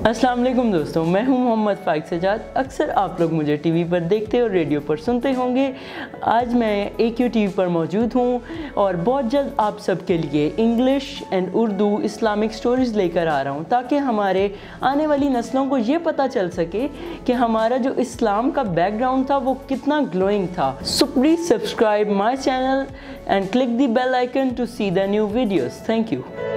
अस्सलाम वालेकुम दोस्तों, मैं हूं मोहम्मद फ़ाइक सजाद। अक्सर आप लोग मुझे टीवी पर देखते और रेडियो पर सुनते होंगे। आज मैं AQ TV पर मौजूद हूं और बहुत जल्द आप सबके लिए English and Urdu Islamic stories लेकर आ रहा हूं, ताकि हमारे आने वाली नस्लों को ये पता चल सके कि हमारा जो इस्लाम का बैकग्राउंड था वो कितना ग्लोइंग था। So please subscribe my channel and click the bell icon to see the new videos. Thank you.